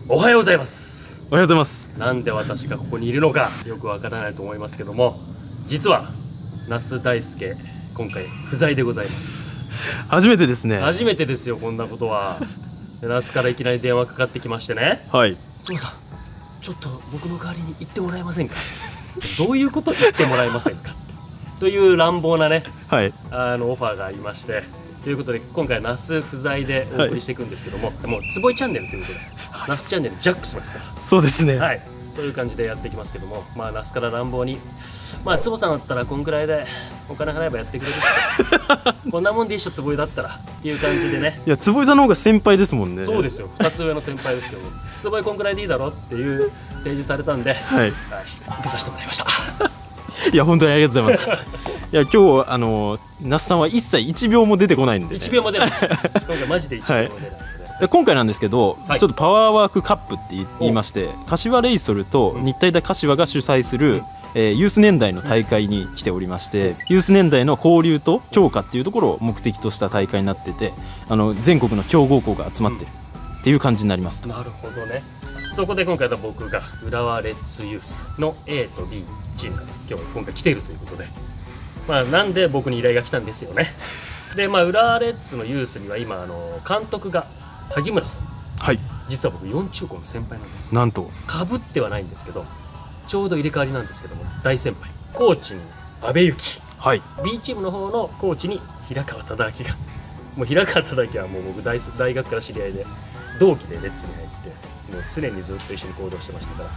おはようございます。 おはようございます。 なんで私がここにいるのかよくわからないと思いますけども、実は那須大輔今回不在でございます。 初めてですね。 初めてですよ、こんなことは。那須からいきなり電話かかってきましてね。 はい。 そうさん、ちょっと僕の代わりに言ってもらえませんか。どういうこと言ってもらえませんかという乱暴なね、 はい、 オファーがありまして、ということで今回那須不在でお送りしていくんですけども、もう坪井チャンネルということで那須チャンネルジャックしますから。 そうですね。 はい、そういう感じでやっていきますけども、那須から乱暴に坪さんだったらこんくらいでお金払えばやってくれるってこんなもんで一緒坪井だったらっていう感じでね。 いや、坪井さんの方が先輩ですもんね。 そうですよ、2つ上の先輩ですけど坪井こんくらいでいいだろっていう提示されたんで、はい、受けさせてもらいました。 いや、本当にありがとうございます。いや、今日那須さんは一切1秒も出てこないんで、ね、 1秒も出ないです。今回マジで1秒も出ない。 で今回なんですけど、ちょっとパワーワークカップって言いまして、柏レイソルと日体大柏が主催する、ユース年代の大会に来ておりまして、ユース年代の交流と強化っていうところを目的とした大会になってて、全国の強豪校が集まってるっていう感じになりますと。 なるほどね。そこで今回は僕が浦和レッズユースの A と B チームが今回来ているということで、なんで僕に依頼が来たんですよね。で浦和レッズのユースには今監督が萩村さん、はい、実は僕4中高の先輩なんです。 なんとかぶってはないんですけど、ちょうど入れ替わりなんですけども、大先輩コーチに阿部幸、はい、B チームの方のコーチに平川忠明が、もう平川忠明はもう僕大学から知り合いで同期でレッズに入って、もう常にずっと一緒に行動してましたから、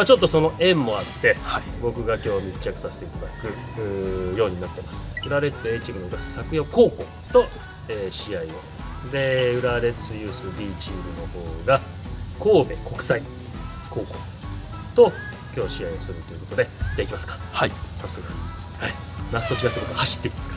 ちょっとその縁もあって、はい、僕が今日密着させていただくようになってます。浦和レッズ A チームの作陽高校と、試合をで、浦和レッズユース B チームの方が神戸国際高校と今日試合をするということで、じゃあ行きますか。はい、早速、はい、那須と違って僕は走っていきますから。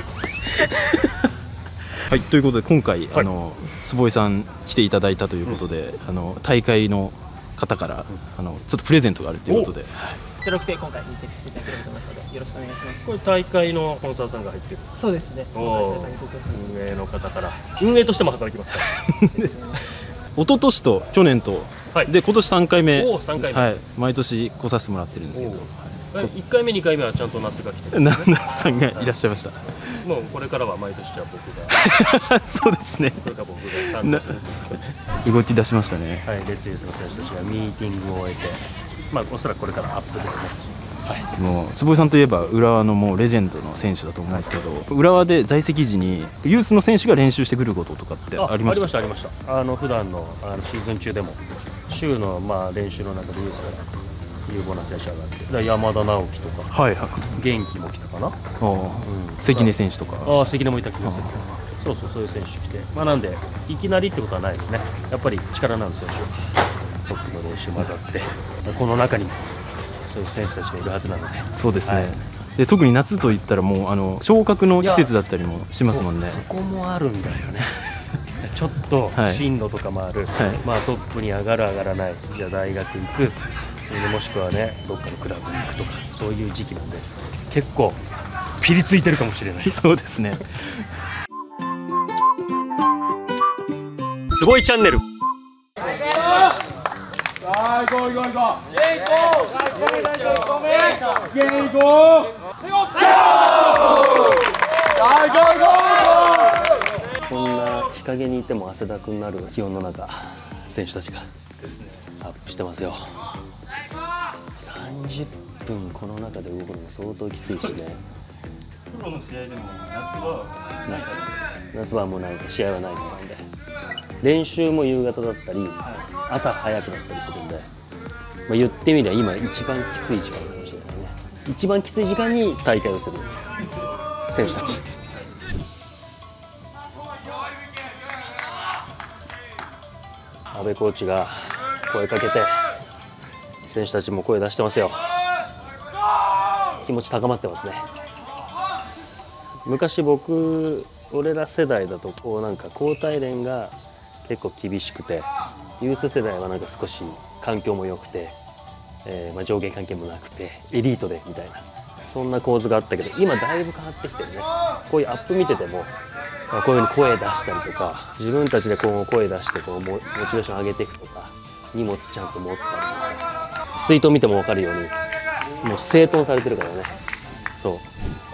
はい、ということで今回、はい、坪井さん来ていただいたということで、大会の方から、ちょっとプレゼントがあるということで、こちら来て今回見ていただければと思いますので、よろしくお願いします。 これ大会のスポンサーさんが入ってる。 そうですね。 運営の方から運営としても働きますから。 一昨年と去年と、はい、で今年3回目、はい、毎年来させてもらってるんですけど、 1回目2回目はちゃんと那須が来てる。 那須さんがいらっしゃいました。 もうこれからは毎年じゃあ僕がそうですね、 これから僕が担当する動き出しましたね。 はい、レッズユースの選手たちがミーティングを終えて、おそらくこれからアップですね。 はい、もう坪井さんといえば浦和のもうレジェンドの選手だと思うんですけど、浦和で在籍時にユースの選手が練習してくることとかってありました？ ありました。普段のシーズン中でも週の練習の中でユースから有望な選手が上がって、山田直樹とか、はいはい、元気も来たかな、 関根選手とか、 関根もいた気がする。そういう選手来て、なんでいきなりってことはないですね。やっぱり力のある選手がトップの練習混ざって、この中にもそういう選手たちがいるはずなので。 そうですね、はい、で特に夏といったらもう昇格の季節だったりもしますもんね。 そこもあるんだよね。ちょっと進路とかもある、はい、トップに上がる上がらない、じゃあ大学行く、もしくはねどっかのクラブに行くとか、そういう時期なんで結構ピリついてるかもしれない。 そうですね。 すごいチャンネル。こんな日陰にいても汗だくになる気温の中、選手たちがアップしてますよ。30分この中で動くのも相当きついしね。 プロの試合でも夏はもうないか、試合はないからなんで、練習も夕方だったり朝早くなったりするんで、言ってみれば今一番きつい時間かもしれないね。一番きつい時間に大会をする選手たち。阿部コーチが声かけて、選手たちも声出してますよ。気持ち高まってますね。昔俺ら世代だとなんか交代連が結構厳しくて、ユース世代はなんか少し環境も良くて、上下関係もなくてエリートでみたいな、そんな構図があったけど、今だいぶ変わってきてるね。こういうアップ見ててもこういうふうに声出したりとか、自分たちでこう声出してモチベーション上げていくとか、 荷物ちゃんと持ったり、水筒見ても分かるようにもう整頓されてるからね。そう。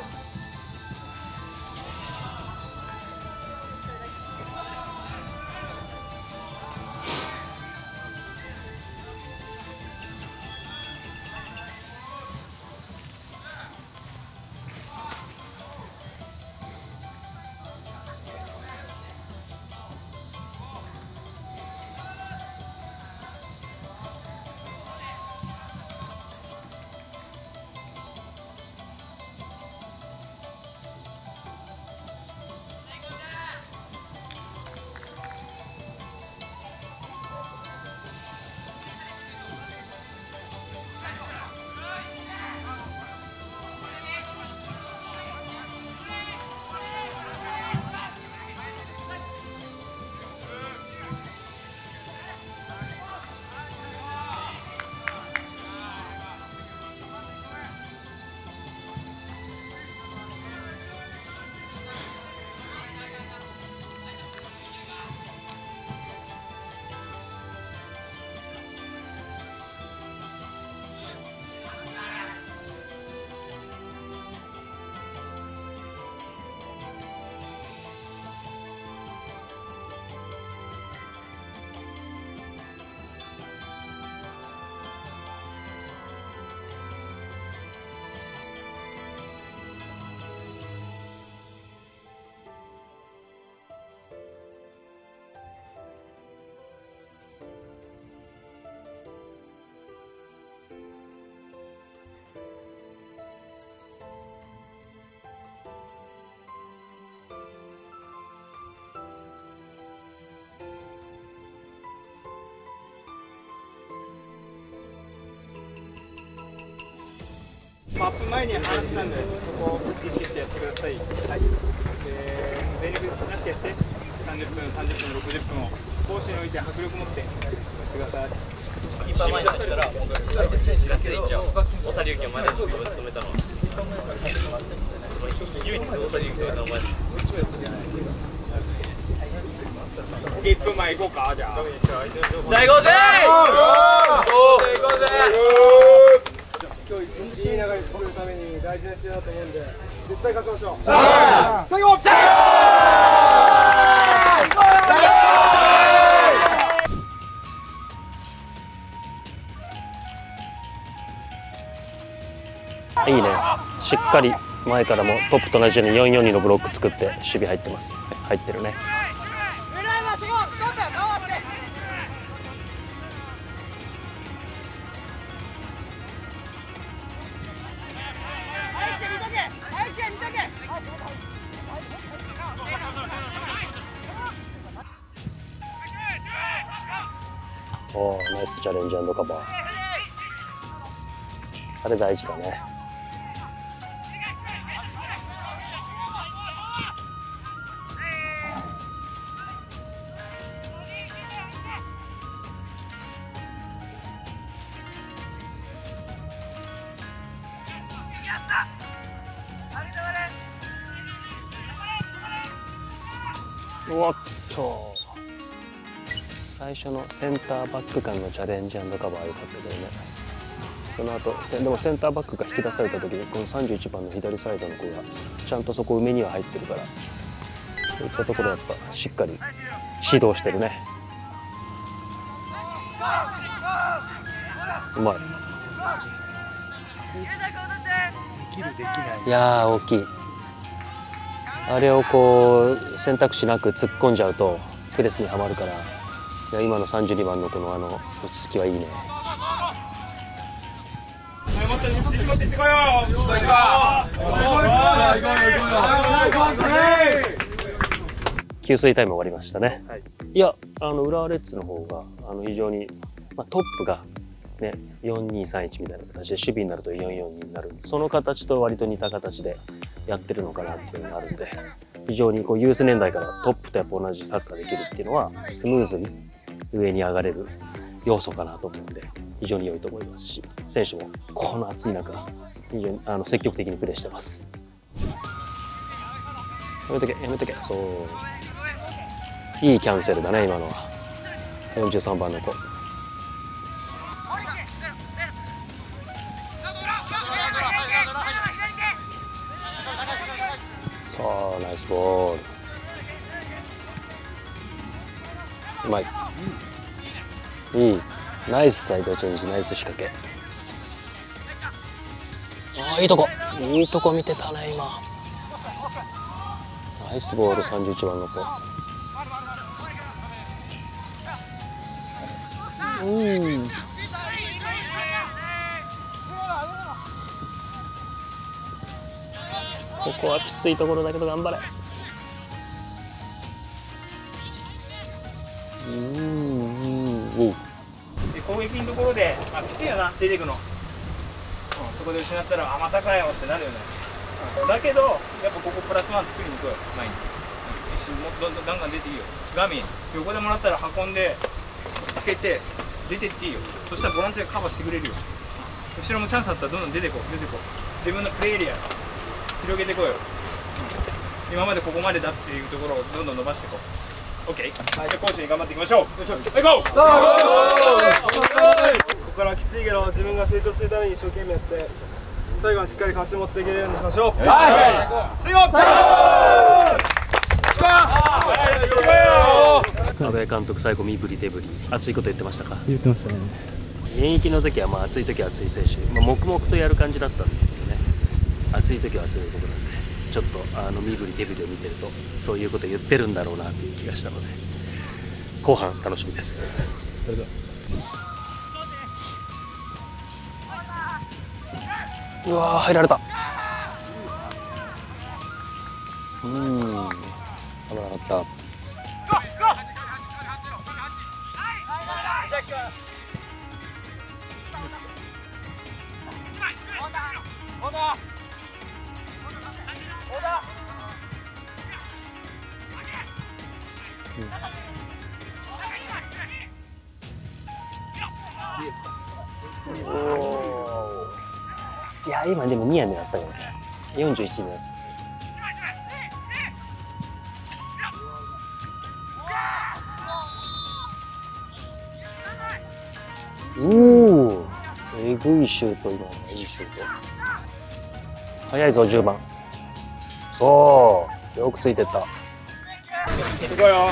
マップ前に話したんで、そこを意識してやってください。はい。全力出してやって、30分、60分を攻守において迫力持ってやってください。キーパー前に走ったら、相手チェンジだけでいっちゃう。大沢龍樹を前で止めたのは。唯一大沢龍樹止めたのはお前です。1分前行こうか、じゃあ。最後ぜ今日いい流れ作るために大事な試合だと思うんで絶対勝ちましょう。最後いいね。しっかり前からもトップと同じように4-4-2のブロック作って守備入ってます。入ってるね。おー、ナイスチャレンジ&カバー。あれ大事だね。おっと、最初のセンターバック間のチャレンジ&カバーは良かったけどね。その後でもセンターバックが引き出された時にこの31番の左サイドの子がちゃんとそこ埋めには入ってるから、そういったところやっぱしっかり指導してるね。うまい。いやー大きい。あれをこう選択肢なく突っ込んじゃうとプレスにはまるから、いや今の32番のこの落ち着きはいいね。給水タイム終わりましたね。いや浦和レッズの方が非常に、トップがね4-2-3-1みたいな形で守備になると4-4-2になる、その形と割と似た形でやってるのかなっていうのがあるんで、非常にこうユース年代からトップとやっぱ同じサッカーできるっていうのはスムーズに上に上がれる要素かなと思うんで、非常に良いと思いますし、選手もこの暑い中非常に積極的にプレーしてます。やめとけやめとけ。そう、いいキャンセルだね今のは。43番の子ああナイスボール。うまい。いい。ナイスサイドチェンジ、ナイス仕掛け。ああいいとこ。いいとこ見てたね今。ナイスボール31番の子。ここはきついところだけど頑張れ。 で攻撃のところで来てよな出てくの、そこで失ったらまたかよってなるよね、だけどやっぱここプラスワン作りに行こうよ前に、一瞬もっとどんどんガンガン出ていいよ。ガミ横でもらったら運んでつけて出てっていいよ。そしたらボランチがカバーしてくれるよ。後ろもチャンスあったらどんどん出てこう自分のプレーエリア広げてこいよ、今までここまでだっていうところをどんどん伸ばしていこう。 OK、はい、じゃあコーチに頑張っていきましょう。行こう。ここからはきついけど自分が成長するために一生懸命やって最後はしっかり勝ち持っていけるようにしましょう。 阿部監督最後身振り手振り熱いこと言ってましたか？ 言ってましたね。 現役の時は熱い時は熱い選手、黙々とやる感じだったんですけどね、熱い時は熱いことなんで、ちょっと身振り手振りを見てるとそういうこと言ってるんだろうなっていう気がしたので、後半楽しみです。それではうわー入られた。危なかった。いや今でもニヤニヤだったよね。41年。えぐいシュート、今のいいシュート。速いぞ10番。そうよくついてった。 行こうよ。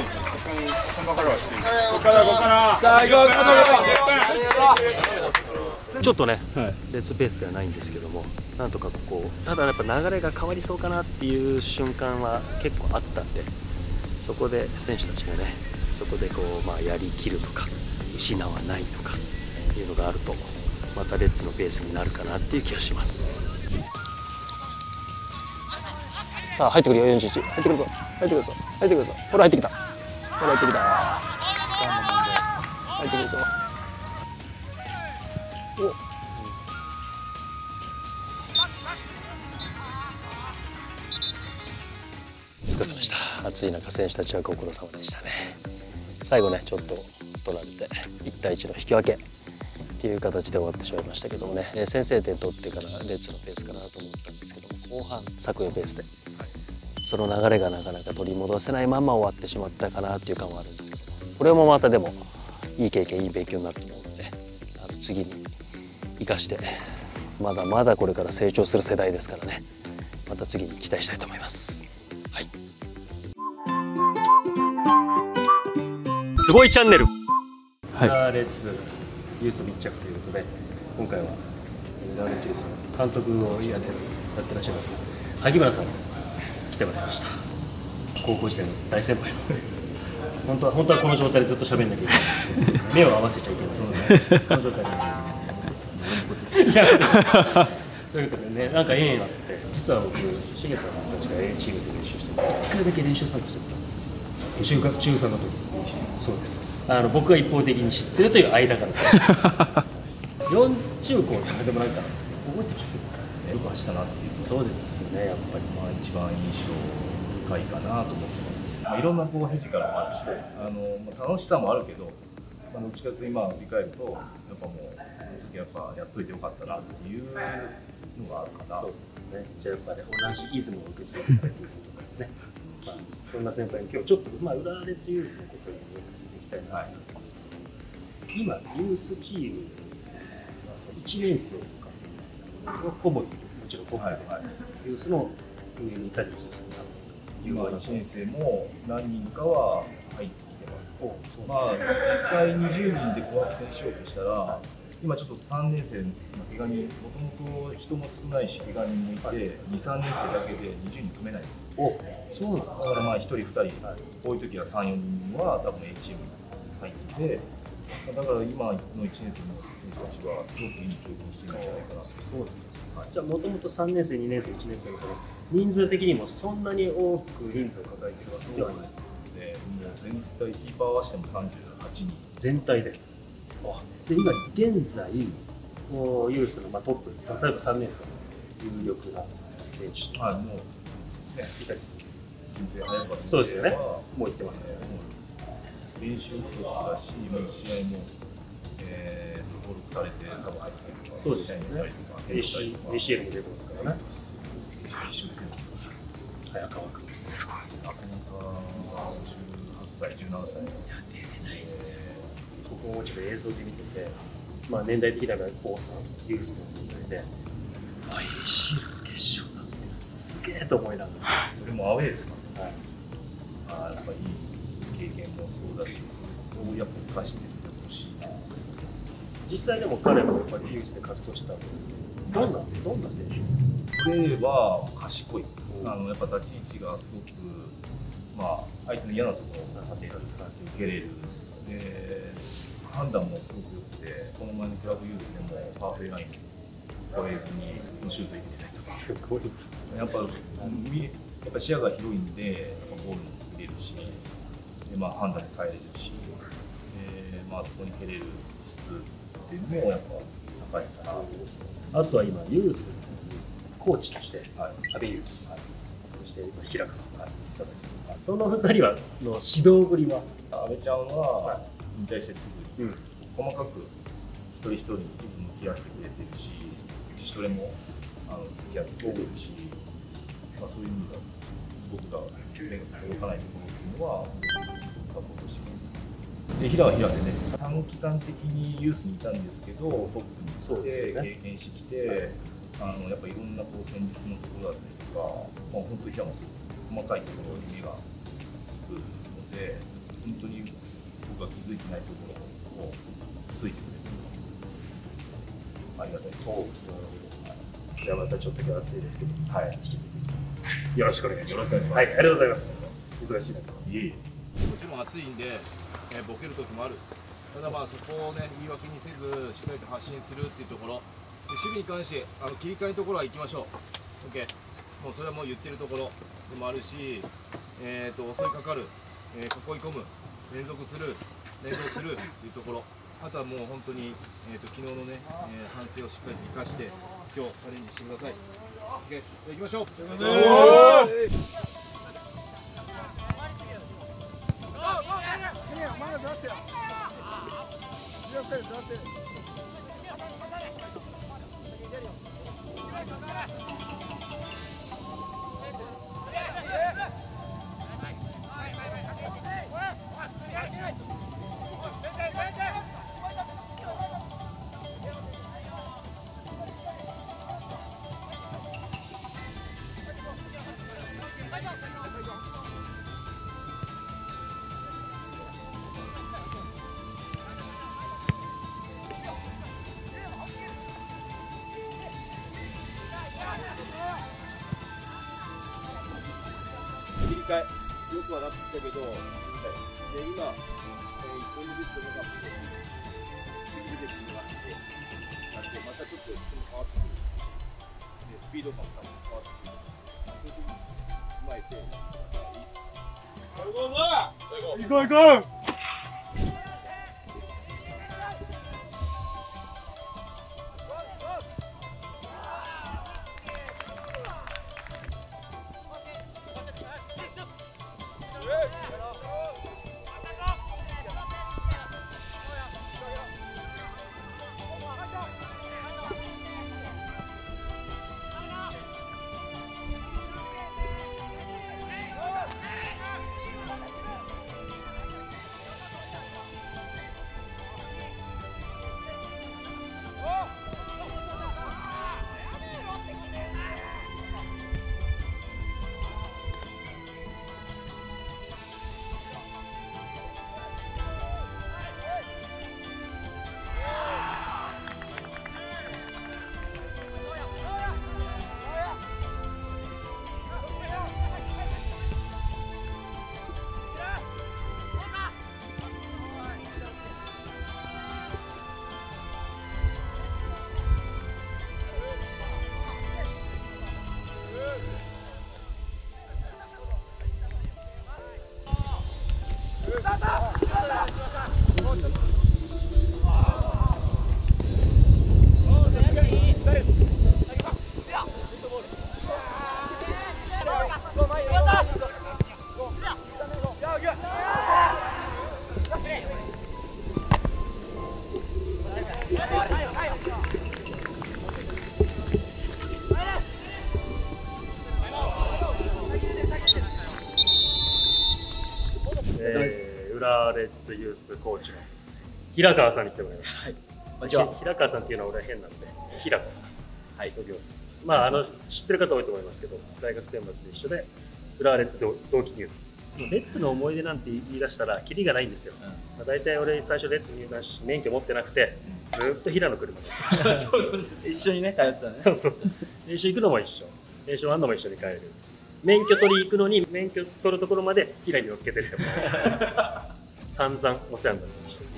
ちょっとね、別ペースではないんですけども、なんとかこうただやっぱ流れが変わりそうかなっていう瞬間は結構あったんで、そこで選手たちがね、そこでこうやりきるとか失わないとかいうのがあると、またレッツのペースになるかなっていう気がします。さあ入ってくるよ、41入ってくるぞ、入ってくるぞ、入ってくるぞ、ほら入ってきた、ほら入ってきた、入ってくるぞ。お疲れ様でした。暑い中選手たちはご苦労様でしたね。最後ねちょっと取られて1対1の引き分けっていう形で終わってしまいましたけどもね、先制点取ってからレッツのペースかなと思ったんですけども、後半作陽ペースでその流れがなかなか取り戻せないまま終わってしまったかなっていう感はあるんですけども、これもまたでもいい経験いい勉強になると思うので、次に生かしてまだまだこれから成長する世代ですからね、また次に期待したいと思います。はい、すごいチャンネル、はい、レッツユース密着ということで、今回は浦和レッズユースの監督をやってらっしゃいます萩原さんに来てもらいました。高校時代の大先輩の本当はこの状態でずっと喋んなきゃいけない目を合わせちゃいけないこの状態でということでね、なんか縁があって、実は僕しげさんたちがチームで練習して1回だけ練習参加してたんですよ。中3の時。そうです。僕が一方的に知ってるという間柄4中高でもなんか覚えてきすぎよく走ったなっていう。そうですよね、やっぱり一番印象深いかなと思ってます。いろんなフィジカルもあるし、楽しさもあるけど、どっちかというと今振り返ると、やっぱもうやっといてよかったなっていうのがあるかな。 そうですね。じゃあやっぱり同じイズムを受け継いでたりということですね。そんな先輩に今日ちょっと浦和レッズユースのことに聞きたいなと思います。今ユースチーム1年生とかほぼもちろんユースの運営にいたりする今1年生も何人かは入ってきてます。まあ実際20人で紅白戦しようとしたら、今ちょっと3年生の怪我人、もともと人も少ないし怪我人もいて、2、3年生だけで20人組めないです。そうなんだ。だからまあ1人2人、多い時は3、4人は多分 A チームに入ってて、だから今の1年生の選手たちはすごくいい経験してるんじゃないかなと。そうです。 じゃあもともと3年生、2年生、1年生の人数的にもそんなに多く人数を抱えてるわけではないですね。もう全体キーパー合わせても38人。 全体で。で今現在もうユースのトップ、例えば3年生の有力な選手。 はい、もうね、 いたり。 そうですよね。 もう行ってますね。 練習もそうだし、もう試合も登録されてサブ入ってるとか、 そうですね。ACL に出てますからね。早川君。すごい。 なかなか18歳、17歳。 僕もちょっと映像で見てて、まあ年代的には高3、ユースの年代で、ACL の決勝なんてすげえと思いながら。 それもアウェーですか。はい。やっぱいい経験もそうだし、それをやっぱ生かしていってほしいな。 実際でも彼もやっぱりユースで活動したどんな選手？ プレーは賢い。やっぱ立ち位置がすごく、まあ相手の嫌なところを当てられる、受けれる。で、判断もすごく良くて、この前のクラブユースでもハーフウェイライン越えずにシュートいけてないとか。すごい。やっぱ視野が広いんで、ゴールも見れるし、で判断も変えれるし、そこに蹴れる質っていうのもやっぱ高いかな。 あとは今ユースコーチとして阿部勇樹、そして平川、その2人はの指導ぶりは阿部ちゃんは引退してすぐに細かく一人一人向き合ってくれてるし、自主トレも付き合ってくれてるし、そういう意味では僕が目が届かないところっていうのはすごくサポートしてくれて、平は平でね、短期間的にユースにいたんですけど、トップに来て経験してきて、やっぱいろんな戦術のところだったりとか、本当に平も細かいところに目がつくので、本当に僕が気づいてないところをついてくれるのがありがたいです。 じゃあまたちょっと今日暑いですけど、引き続きよろしくお願いします。 はい、 ありがとうございます。忙しい中。 いえいえ。 こっちも暑いんで、ボケる時もある。ただそこをね言い訳にせずしっかりと発信するっていうところ。守備に関して切り替えのところは行きましょう。OK。もうそれはもう言ってるところでもあるし、襲いかかる、囲い込む、連動するっていうところ。あとはもう本当に昨日のね、反省をしっかりと生かして今日チャレンジしてください。OK。じゃあ行きましょう。切り替え、よくはなってきたけど、で今、1本20分のカップで、出てくるのがあって、またちょっと変わってくる。でスピード感も多分変わってくる。そういうところ踏まえて、行こう行こう浦和レッズユースコーチの平川さんに来てもらいました。 はい、こんにちは。 平川さんっていうのは俺は変なんで、平川。はい、呼びます。まあ、知ってる方多いと思いますけど、大学選抜で一緒で、浦和レッズ同期入団。レッズの思い出なんて言い出したら、キリがないんですよ。まあ、大体俺、最初レッズ入団し、免許持ってなくて、ずっと平の車で。 一緒にね、通ってたね。 そうそうそう。練習行くのも一緒。練習終わるのも一緒に帰る。免許取り行くのに、免許取るところまで平に乗っけてっても散々お世話になりました。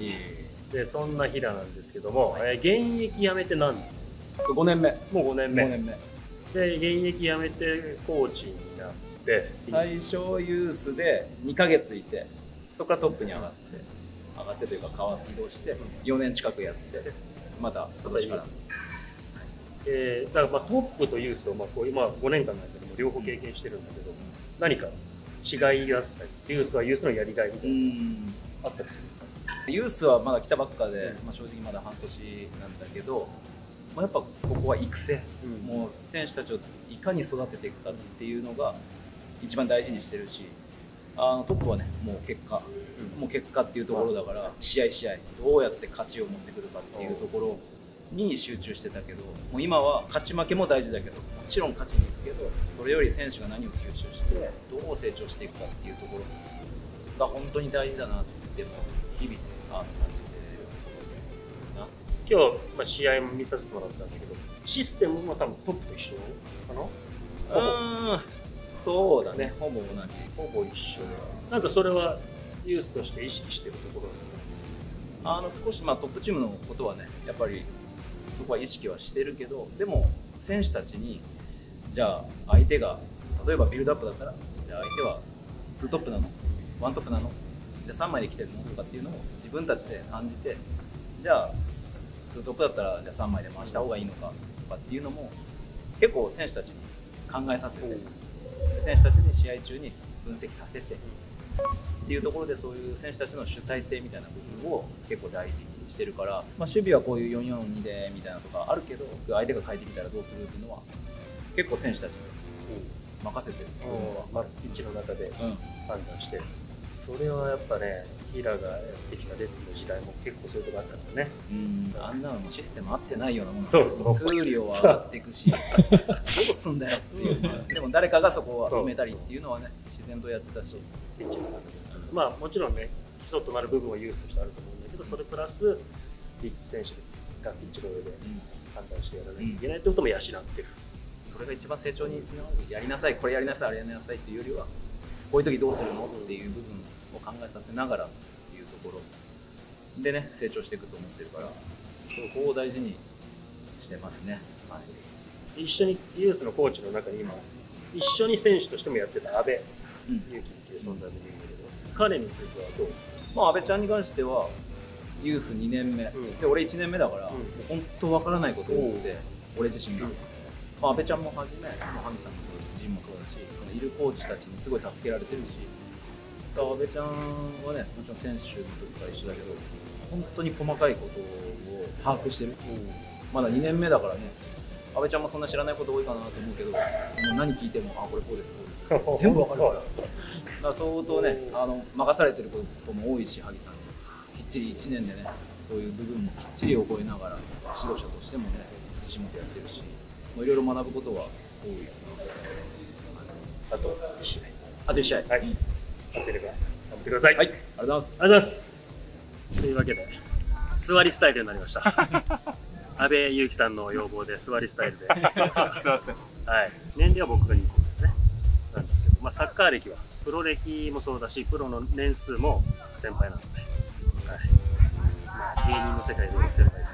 で、そんな平なんですけども、現役辞めて何年 ？5年目。 もう5年目。 5年目。 で、現役辞めてコーチになって、 最初ユースで2ヶ月いて、そこからトップに上がってというか移動して4年近くやって、また今年から。 だからまあトップとユースをこう今5年間の間にも両方経験してるんだけど、何か違いがあったり、ユースはユースのやりがいみたいなあったりする？ ユースはまだ来たばっかで、正直まだ半年なんだけど、やっぱここは育成、もう選手たちをいかに育てていくかっていうのが一番大事にしてるし、トップはねもう結果、もう結果っていうところだから、試合どうやって勝ちを持ってくるかっていうところに集中してたけど、もう今は勝ち負けも大事だけど、もちろん勝ちに行くけど、それより選手が何を吸収してどう成長していくかっていうところが本当に大事だなって日々感じてるな。 今日、試合も見させてもらったんだけど、システムも多分トップと一緒かな？ そうだね、ほぼ同じ。 ほぼ一緒で。なんかそれはユースとして意識してるところ少しトップチームのことはね、やっぱりそこは意識はしてるけど、でも選手たちに、じゃあ相手が例えばビルドアップだったら、じゃあ相手は2トップなの？1トップなの？じゃあ3枚で来てるの？とかっていうのを自分たちで感じて、じゃあ2トップだったらじゃあ3枚で回した方がいいのかとかっていうのも結構選手たちに考えさせて、選手たちに試合中に分析させてっていうところで、そういう選手たちの主体性みたいな部分を結構大事にしてるから、守備はこういう4-4-2でみたいなとかあるけど、相手が変えてきたらどうするっていうのは結構選手たちに任せてる部分はピッチの中で判断して、それはやっぱね、平がやってきたレッズの時代も結構そういうとこあったんだね。 あんなのもシステム合ってないようなもんだ。 そうそう、 給料は上がっていくし、どうすんだよっていう、でも誰かがそこを埋めたりっていうのはね、自然とやってたし、 ピッチの中でもちろんね、基礎となる部分はユースとしてあると思うんだけど、それプラスビッグ選手がピッチの上で判断してやらないといけないってことも養ってる。 それが一番成長につながる。やりなさい、これやりなさい、あれやりなさいっていうよりは、こういう時どうするのっていう部分を考えさせながらっていうところでね、成長していくと思ってるから、そこを大事にしてますね。 一緒にユースのコーチの中に今、一緒に選手としてもやってた阿部勇樹っていう存在もいるんだけど、彼についてはどう？ 阿部ちゃんに関してはユース2年目、で俺1年目だから、本当わからないこと多くて、俺自身が。阿部ちゃんもはじめ、ハミさんもそうだし、ジンもそうだし、いるコーチたちにすごい助けられてるし、阿部ちゃんはね、もちろん選手の時から一緒だけど、本当に細かいことを把握してる。まだ2年目だからね、阿部ちゃんもそんな知らないこと多いかなと思うけど、もう何聞いても、これこうです、こうです。全部わかるから。だから相当ね、任されてることも多いし、萩さんに。きっちり1年でね、そういう部分もきっちり覚えながら、指導者としてもね、自身もやってるし、いろいろ学ぶことは多いかな。 あと1試合。 あと1試合。はい。 焦れば頑張ってください。 はい。ありがとうございます。 ありがとうございます。というわけで、座りスタイルになりました。阿部勇樹さんの要望で座りスタイルで。すいません。はい。年齢は僕が2個ですね。なんですけど、サッカー歴は、プロ歴もそうだし、プロの年数も先輩なので、はい。芸人の世界では先輩です。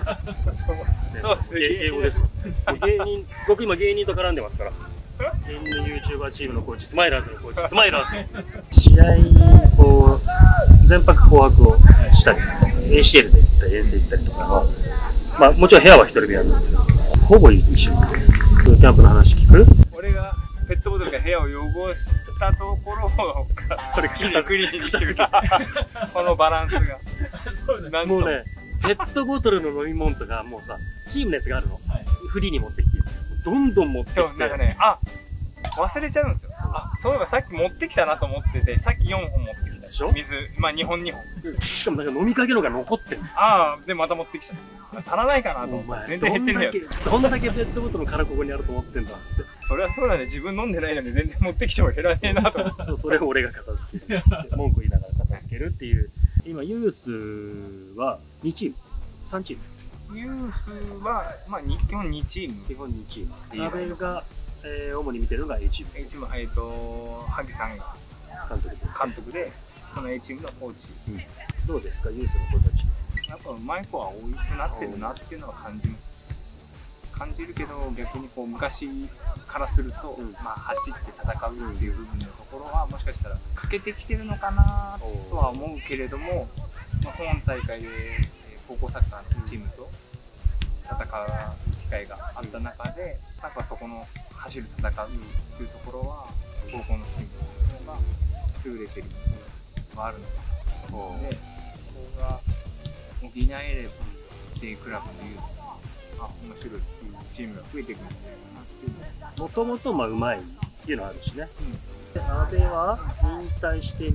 英語ですよ。僕今芸人と絡んでますから。芸人の YouTuber チームのコーチ、スマイラーズのコーチ、スマイラーズの試合こう全泊紅白をしたり、ACL で行ったり遠征行ったりとかは、もちろん部屋は一人部屋なんですけど、ほぼ一緒にキャンプの話聞く。 俺がペットボトルが部屋を汚したところをこれクリーンにしてるこのバランスがもうね、 ペットボトルの飲み物とかもうさ、チームのやつがあるの、フリーに持ってきてどんどん持ってきて、 なんかね、忘れちゃうんですよ。そういえばさっき持ってきたなと思ってて、さっき4本持ってきたでしょ、水、まあ2本2本。 しかもなんか飲みかけのが残ってんの。 でまた持ってきちゃった。足らないかなと思って、全然減ってねえよ。 どんだけペットボトルの空ここにあると思ってんだっつって。 それはそうなんで、自分飲んでないのに全然持ってきても減らねえなと思って。 そう、それを俺が片付ける。文句言いながら片付けるっていう。今、ユースは2チーム ?3 チームユースは、まあ、基本2チーム。 基本2チーム。阿部が、主に見てるのが A チーム。 A チーム、萩さんが監督で、この A チームのコーチ。 どうですか、ユースの子たち。 やっぱうまい子は多くなってるなっていうのは感じます。感じるけど、逆にこう昔からすると、まあ走って戦うっていう部分のところはもしかしたら欠けてきてるのかなとは思うけれども、まあ、本大会で高校サッカーのチームと戦う機会があった中で、なんかそこの走る戦うっていうところは高校のチームが優れてる部分があるのかなと思うので、そこが補えればっていうクラブでいうと面白いっていうチームが増えていくんじゃないかなっていう。 もともとうまいっていうのはあるしね。阿部は引退して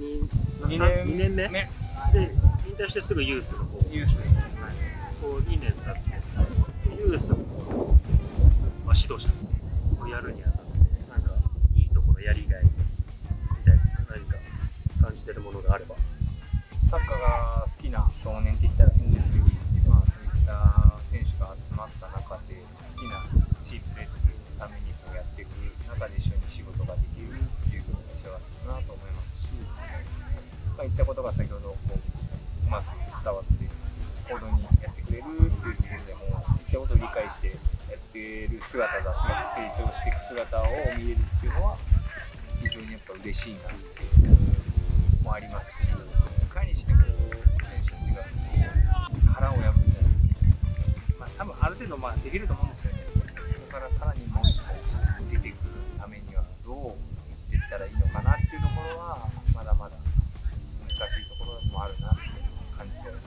2年目で、引退してすぐユースの方、 ユースこう2年経ってユースの、まあ、指導者をやるにあたってなんかいいところやりがいみたいな何か感じてるものがあれば。 サッカーが好きな少年って言ったら変ですけど、まあそういった選手が集まった中で好きなチームで作るためにこうやっていく中で一緒に仕事ができるっていうことが幸せだなと思いますし、まあ、言ったことが先ほどこううまく伝わって行動にやってくれるっていうところでも言ったことを理解してやっている姿だったり成長していく姿を見れるっていうのは非常にやっぱ嬉しいなっていうのもありますし、いかにしてこう選手たちが殻を破って、まあ、多分ある程度まあできると思うんですよね。そこからさらにもう一歩出てくるためにはどういったらいいのかなっていうところはまだまだ難しいところもあるなって感じております。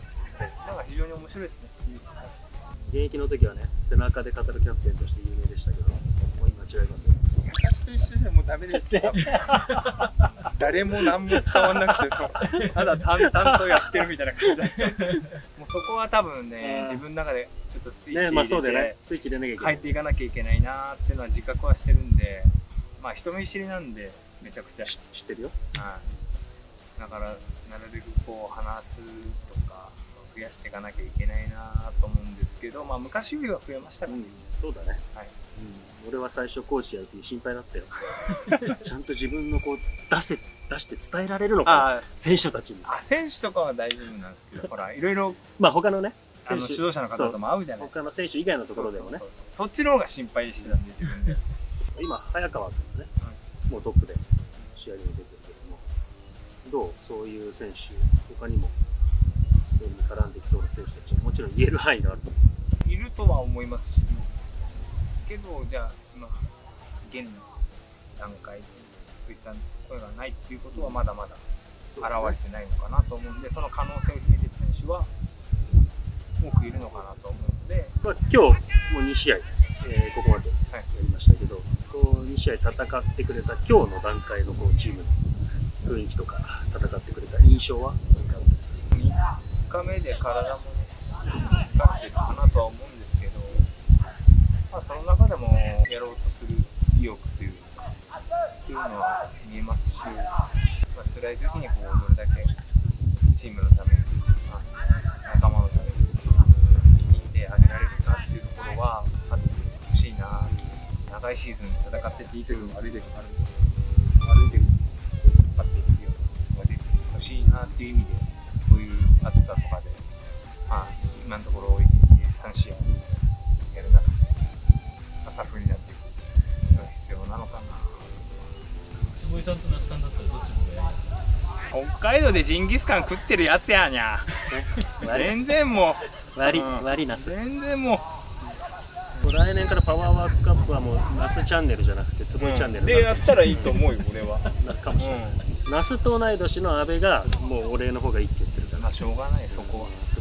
なんか非常に面白いですね。 現役の時はね、背中で語るキャプテンとして有名でしたけど、もう今違いますよ。 私と一緒じゃもうダメです。誰も何も伝わんなくて、ただ淡々とやってるみたいな感じになっちゃう。もうそこは多分ね、自分の中でちょっとスイッチ入れて、 スイッチ入れなきゃいけない。 変えていかなきゃいけないなっていうのは自覚はしてるんで、まあ人見知りなんでめちゃくちゃ知ってるよ。 だからなるべくこう話すとか増やしていかなきゃいけないなと思うんですけど、まあ昔よりは増えましたからね。 そうだね。はい。俺は最初コーチやる時心配だったよ。ちゃんと自分のこう出して伝えられるのかな、選手たちに。 選手とかは大丈夫なんですけど、ほらいろいろまあ他のね指導者の方とも会うじゃないですか。 他の選手以外のところでもね。 そっちの方が心配してたんで自分で。 今早川君がね、もうトップで試合に出てるけども、どうそういう選手他にもそれに絡んできそうな選手たちもちろん言える範囲がある。 いるとは思いますし。けどじゃあ今現段階でそういった声がないっていうことはまだまだ現れてないのかなと思うんで、その可能性を秘めている選手は多くいるのかなと思うので、 まあ、今日もう2試合、ここまでやりましたけど、こう2試合戦ってくれた今日の段階のこうチームの雰囲気とか戦ってくれた印象は何かあるんですか？ 3日目で体も疲れてるかなとは思うんですけど、まあ、その中でもやろうとする意欲というかっていうのは見えますし、まあ、辛い時にこうどれだけチームのために、まあ、仲間のために見てあげられるかっていうところはあってほしいな。長いシーズン戦ってていい時も悪い時もあるんで、悪い時に勝っていくようなのが出てほしいなっていう意味で、そういう暑さとかで、まあ、今のところ3試合やる中でタフになっていくのが必要なのかな。 坪井さんと那須さんだったらどっちもやりますか？ 北海道でジンギスカン食ってるやつやにゃ。全然もう悪いナス。 全然もう来年からパワーワークカップはもうナスチャンネルじゃなくて坪井チャンネルでやったらいいと思うよ俺は。 かもしれない。ナスと同い年の阿部がもう俺の方がいいって言ってるから。 まあしょうがないそこは。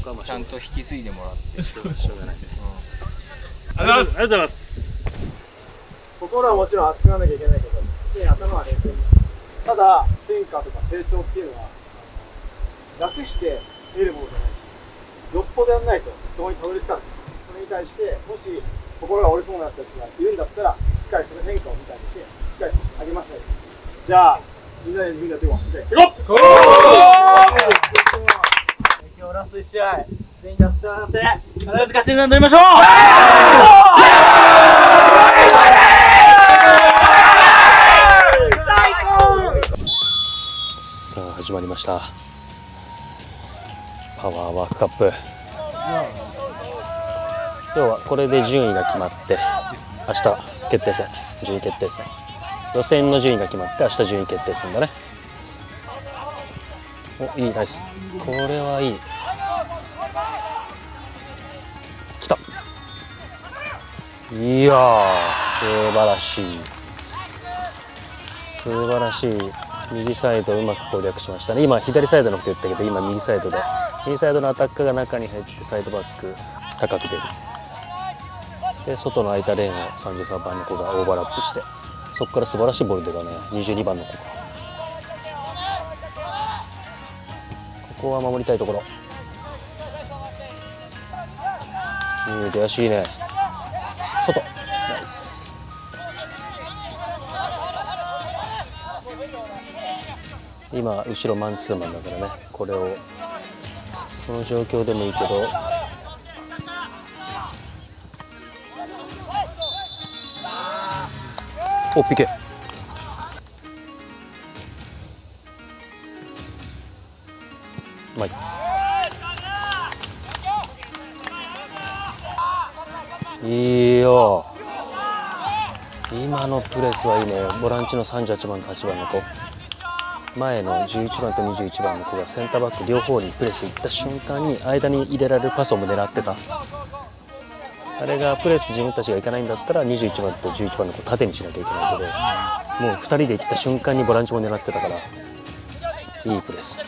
こはまあちゃんと引き継いでもらってしょうがないね。 ありがとうございます。 ありがとうございます。 心はもちろん熱くならなきゃいけないけど、頭は冷静に。ただ変化とか成長っていうのは楽して得るものじゃないし、よっぽどやんないとそこにたどり着かない。それに対してもし心が折れそうになったやつがいるんだったら、しっかりその変化を見たりしてしっかり励ましたり。じゃあみんなでやっていこう。じゃあ行こう。今日ラスト1試合全員でつながって必ず勝ちになりましょう。 さあ始まりました。パワーワークカップ。今日はこれで順位が決まって、明日決定戦、順位決定戦、予選の順位が決まって明日順位決定戦だね。お、いい、ナイス。これはいい。来た。いやー、素晴らしい、素晴らしい。右サイドうまく攻略しましたね。今左サイドのこと言ったけど、今右サイドで、右サイドのアタッカーが中に入ってサイドバック高く出る。で外の空いたレーンを33番の子がオーバーラップして、そこから素晴らしいボール出たね。22番の子が、ここは守りたいところ。出足いいね。外、ナイス。今後ろマンツーマンだからね、これをこの状況でもいいけど、お、ピケ。まい。いいよ。今のプレスはいいね。ボランチの38番と8番の子、前の11番と21番の子がセンターバック両方にプレス行った瞬間に間に入れられるパスをも狙ってた。あれがプレス自分たちが行かないんだったら21番と11番の子縦にしなきゃいけないけど、もう2人で行った瞬間にボランチも狙ってたから、いいプレス。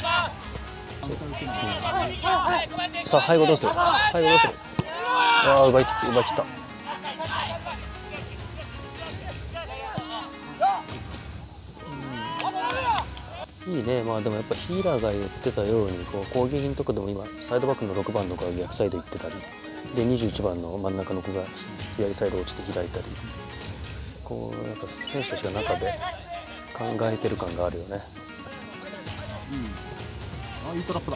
さあ背後どうする、背後どうする。ああ、奪い切った。いいね。まあでもやっぱヒーラーが言ってたように、こう攻撃のとこでも今サイドバックの6番の子が逆サイド行ってたりで、21番の真ん中の子が左サイド落ちて開いたり、こうやっぱ選手たちが中で考えてる感があるよね。 あ、いいトラップだ。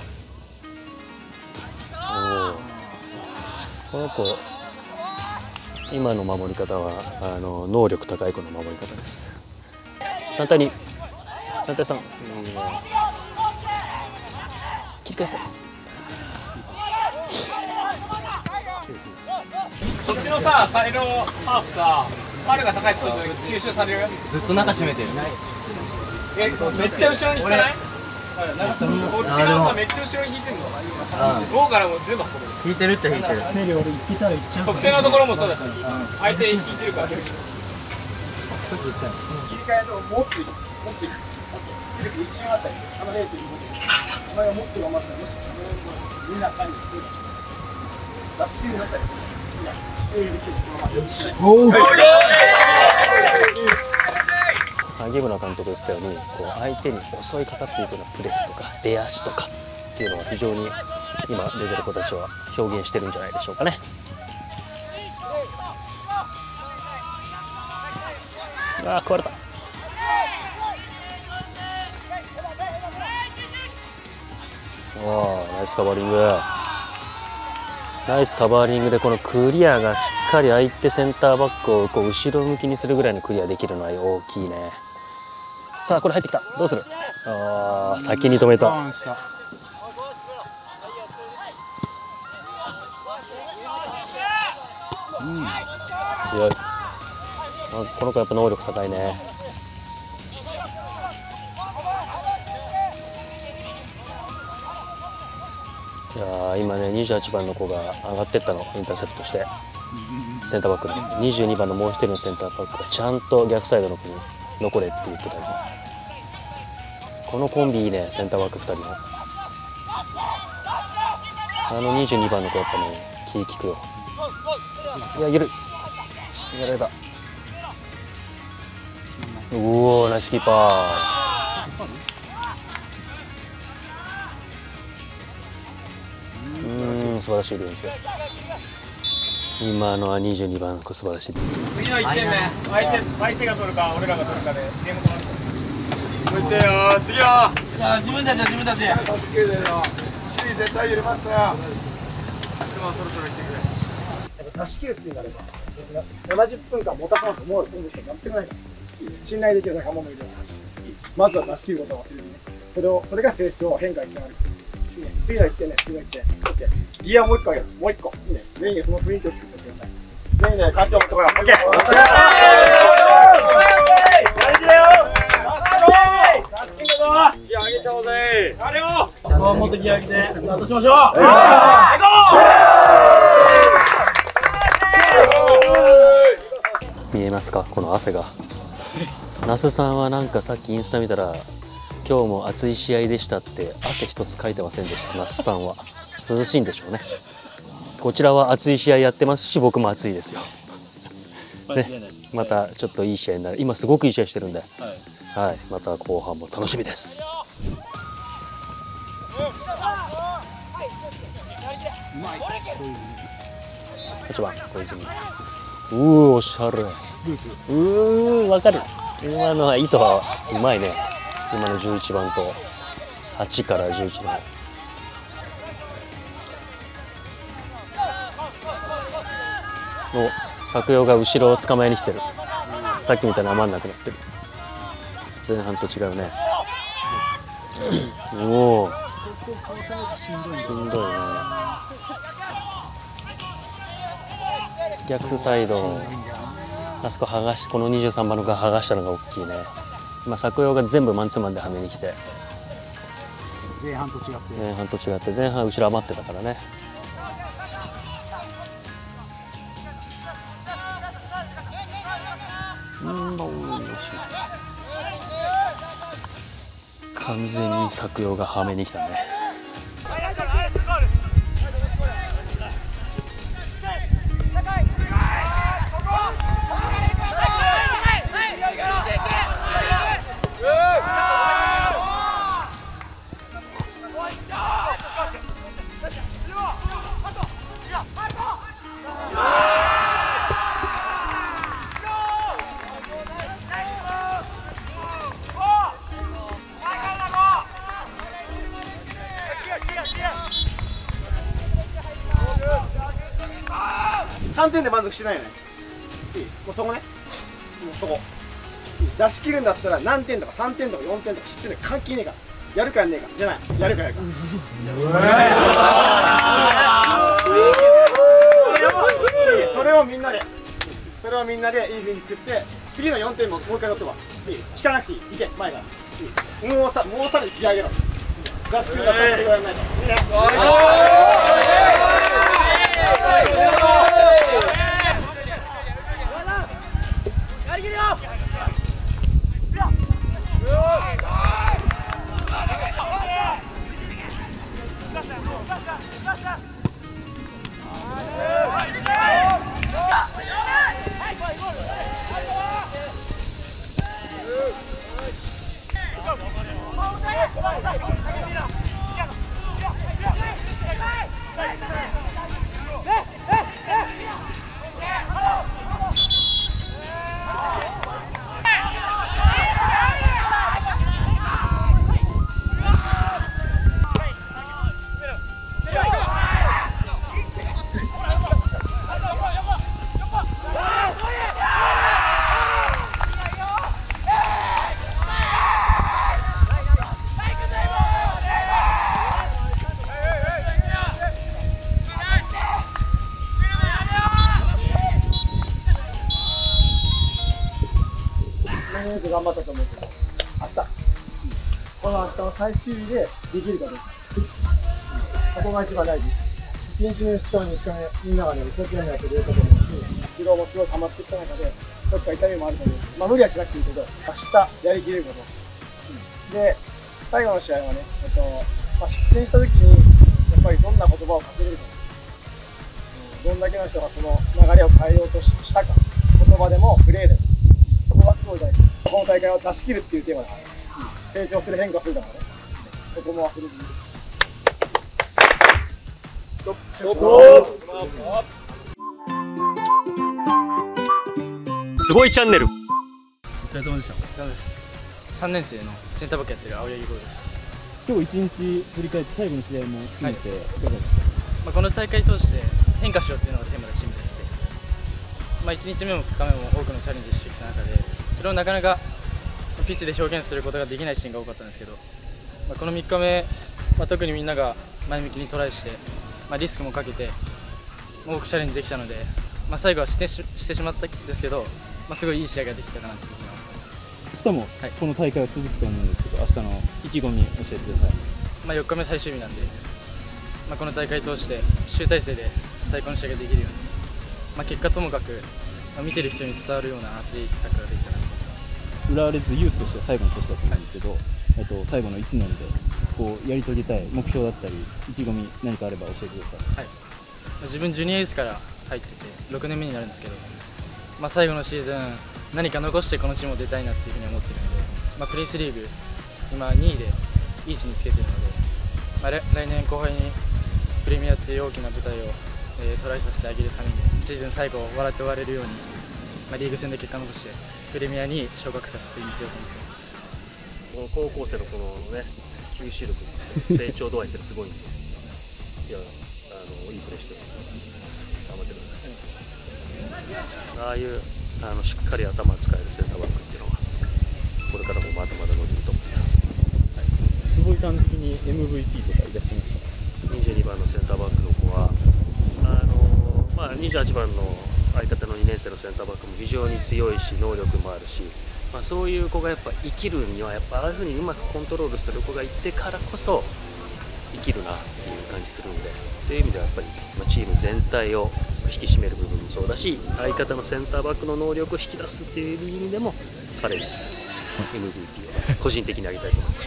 この子、今の守り方は能力高い子の守り方です。3対2、3対3、切り返せ。 そっちのさ、サイドハーフさ、ファルが高いと吸収される。 ずっと中閉めてる。 めっちゃ後ろに引かない？こっち側さ、めっちゃ後ろに引いてんの。午後からもう全部運ぶ。 引いてるっちゃ引いてる。 特定のところもそうだし、相手引いてるから。切り替えともっといく。一瞬あったり、0.5で。お前がもっと頑張ったら、もしみんな感じしてる。出し切りになったり。 萩村監督言ってたように、こう相手に襲いかかっていくようなプレスとか出足とかっていうのは非常に今出てる子たちは表現してるんじゃないでしょうかね。ああ、食われた。ナイスカバーリング。ナイスカバーリングで、このクリアがしっかり相手センターバックをこう後ろ向きにするぐらいのクリアできるのは大きいね。さあこれ入ってきた、どうする。ああ、先に止めた。強い。この子やっぱ能力高いね。いや今ね、28番の子が上がってったの、インターセプトしてセンターバックの22番のもう一人のセンターバックがちゃんと逆サイドの子に残れって言ってたり、このコンビいいね、センターバック2人の。 22番の子やっぱね、気利くよ。いや、いける。やられた。うおー、ナイスキーパー。素晴らしいディフェンス。今のは22番の子、素晴らしい。 次の1点目、相手が取るか俺らが取るかでゲーム止まる。そしてよ、次よ。じゃあ自分たちは自分たち。助けるよ。首位絶対揺れますな。そろそろ来てくれ。 やっぱ出し切るっていうなれば、70分間持たさなと思うと思う人は全くないから。信頼できる仲間もいるよ。まずは出し切ることを忘れずに、それが成長、変化につながる。次の1点ね、次の1点。ギアをもう1個上げる。もう1個。いいね。全員でその雰囲気を作ってください。全員で勝ちを持ってこよう。オッケー。ギア上げちゃおうぜ。あれよ。もっとギア上げて、スタートしましょう。 見えますか、この汗が。那須さんはなんかさっきインスタ見たら、今日も暑い試合でしたって汗一つかいてませんでした。那須さんは涼しいんでしょうね。こちらは暑い試合やってますし、僕も暑いですよ。ね、またちょっといい試合になる。今すごくいい試合してるんで、はい、また後半も楽しみです。8番小泉。おしゃれ。わかる。今のは糸はうまいね。今の11番と8から11番。お、作陽が後ろを捕まえに来てる。さっきみたいに余んなくなってる。前半と違うね。おお、しんどいね。逆サイド、あそこ剥がし、この23番のが剥がしたのが大きいね。今作陽が全部マンツーマンではめに来て、前半と違って前半後ろ余ってたからね。完全に作陽がはめに来たね。 3点で満足してないよね。もうそこね。もうそこ。出し切るんだったら何点とか3点とか4点とか知ってる関係ねえから。やるかやんねえかじゃない。やるかやるか。それをみんなでいい風に作って、次の4点ももう一回取ってば。引かなくていい。いけ、前から。もうさらに気合い上げろ。出し切るんだったらそれぐらいやらないと。いいね。頑張ったと思うけど、この明日の最終日でできるかどうか、ここが一番大事。1日の2日目、みんながね、一生懸命やってくれたと思うし、疲労もすごい溜まってきた中で、どっか痛みもあると思う。まあ無理はしなくていいけど、明日やりきれること。で、最後の試合はね、出演した時に、やっぱりどんな言葉をかけれるか、どんだけの人がその流れを変えようとしたか、言葉でもプレーでも、そこがすごい大事。この大会は出し切るっていうテーマだから、成長する、変化するだからね、そこも忘れずに。 すごいチャンネル。 お疲れ様でした。お疲れ様です。3年生のセンターバックやってる青柳剛です。 今日一日振り返って最後の試合も含めていかがですか？ この大会通して変化しようっていうのがテーマでチームでやってて、1日目も2日目も多くのチャレンジしてきた中で、それをなかなかピッチで表現することができないシーンが多かったんですけど、この3日目、特にみんなが前向きにトライして、リスクもかけて多くチャレンジできたので、最後はしてしまったんですけど、すごいいい試合ができたかなと思います。 しかも、この大会は続くと思うんですけど、明日の意気込み教えてください。 4日目最終日なんで、この大会通して集大成で最高の試合ができるように、結果ともかく、見てる人に伝わるような熱いサッカーができたらと思います。 浦和レッズユースとしては最後の年だと思うんですけど、最後の1年でやり遂げたい目標だったり意気込み何かあれば教えてください。 自分ジュニアユースから入ってて6年目になるんですけど、最後のシーズン何か残してこのチームを出たいなっていうふうに思っているので、プレイスリーグ今2位でいい位置につけているので、来年後輩にプレミアっていう大きな舞台を、トライさせてあげるためにシーズン最後笑って終われるように、リーグ戦で結果残してプレミアに昇格させてみせようと思ってます。 この高校生のこのね、吸収力、成長度合いってすごいんで、いや、いいプレーして頑張ってください。ああいうしっかり頭を使えるセンターバックっていうのは、これからもまだまだ伸びると思います。 坪井さん的に MVP とかいらっしゃいますか ？22番のセンターバックの子は、28番の相方の2年生のセンターバックも非常に強いし、能力もあるし、そういう子がやっぱ生きるには、やっぱああいうふうにうまくコントロールする子がいてからこそ生きるなっていう感じするんで、っていう意味ではやっぱりチーム全体を引き締める部分もそうだし、相方のセンターバックの能力を引き出すっていう意味でも彼に MVP を個人的にあげたいと思います。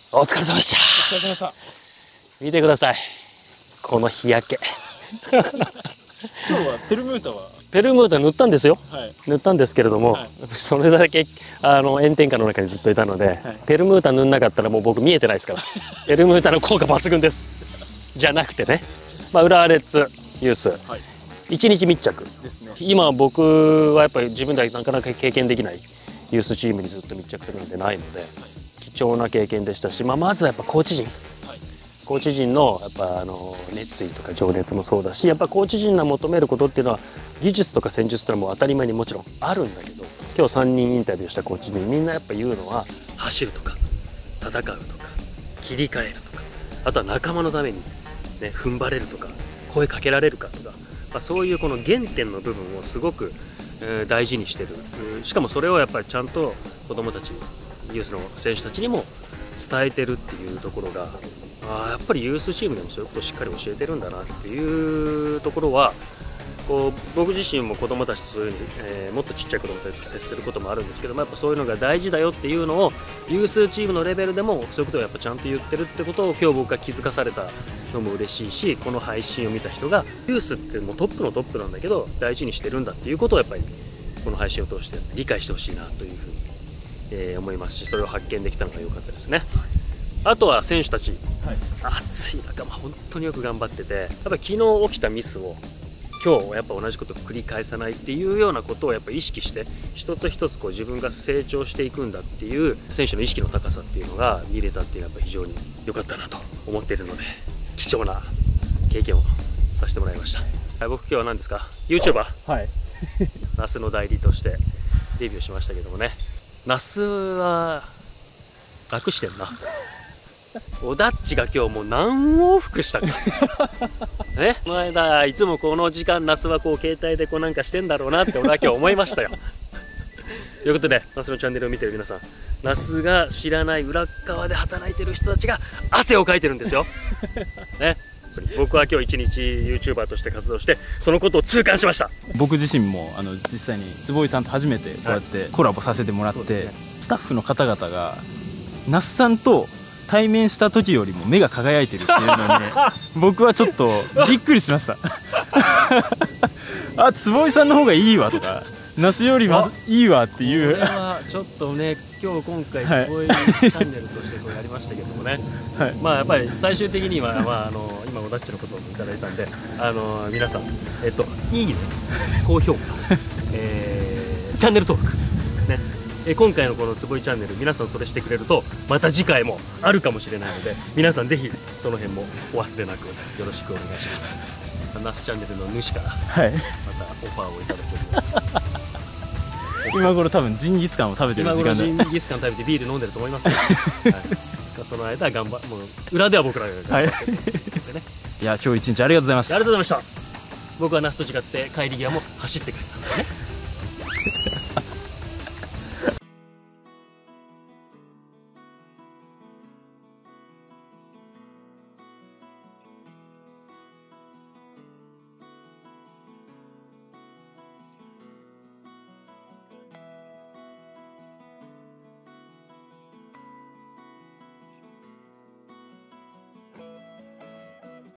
お疲れ様でした。 お疲れ様でした。 見てください、この日焼け。 今日はペルムータ塗ったんですよ、塗ったんですけれども、それだけ炎天下の中にずっといたので、ペルムータ塗んなかったらもう僕見えてないですから。ペルムータの効果抜群ですじゃなくてね、浦和レッズユース、1日密着、今僕はやっぱり自分ではなかなか経験できないユースチームにずっと密着するなんてないので貴重な経験でしたし、まずはやっぱコーチ陣のやっぱ熱意とか情熱もそうだし、やっぱコーチ陣が求めることっていうのは技術とか戦術っていうのはもう当たり前にもちろんあるんだけど、今日3人インタビューしたコーチ陣みんなやっぱ言うのは、走るとか戦うとか切り替えるとか、あとは仲間のために、踏ん張れるとか声かけられるかとか、そういうこの原点の部分をすごく、大事にしてる。しかもそれをやっぱりちゃんと子どもたちユースの選手たちにも伝えてるっていうところが、やっぱりユースチームでもそういうことをしっかり教えてるんだなっていうところは、僕自身も子どもたちとそういうふうに、もっとちっちゃい子どもたちと接することもあるんですけども、やっぱそういうのが大事だよっていうのをユースチームのレベルでもそういうことをやっぱちゃんと言ってるってことを今日僕が気づかされたのも嬉しいし、この配信を見た人がユースってもうトップのトップなんだけど大事にしてるんだっていうことをやっぱりこの配信を通して理解してほしいなというふうに、思いますし、それを発見できたのが良かったですね。あとは選手たち、暑い中、本当によく頑張ってて、やっぱり昨日起きたミスを今日やっぱ同じことを繰り返さないっていうようなことをやっぱ意識して、一つ一つ自分が成長していくんだっていう選手の意識の高さっていうのが見れたっていうのはやっぱ非常に良かったなと思っているので、貴重な経験をさせてもらいました。僕今日は何ですか、 YouTuber、那須の代理としてデビューしましたけどもね、那須は楽してんな。おだっちが今日もう何往復したかね。この間いつもこの時間那須は携帯でなんかしてんだろうなって俺は今日思いましたよ。ということで那須のチャンネルを見てる皆さん、那須が知らない裏側で働いてる人たちが汗をかいてるんですよ。ね、僕は今日一日 YouTuber として活動してそのことを痛感しました。 僕自身も実際に坪井さんと初めてこうやってコラボさせてもらって、スタッフの方々が那須さんと対面した時よりも目が輝いてるっていうのに僕はちょっとびっくりしましたあ、坪井さんの方がいいわとか那須よりいいわっていう。 これはちょっとね、今回坪井チャンネルとしてこうやりましたけどもね、はい、まあやっぱり最終的には、まあ、今おだっちのことをいただいたんで、皆さん、いいね、高評価、チャンネル登録ね、今回のこの坪井チャンネル、皆さんそれしてくれるとまた次回もあるかもしれないので、皆さんぜひその辺もお忘れなくよろしくお願いします。那須チャンネルの主から、はい、またオファーをいただける今頃多分ジンギスカンを食べてる時間で、 今頃ジンギスカン食べてビール飲んでると思いますよ、はい、その間もう裏では僕らが頑張って、ね、 いや今日一日ありがとうございました。 ありがとうございました。僕は那須と違って帰り際も走ってくれたんだね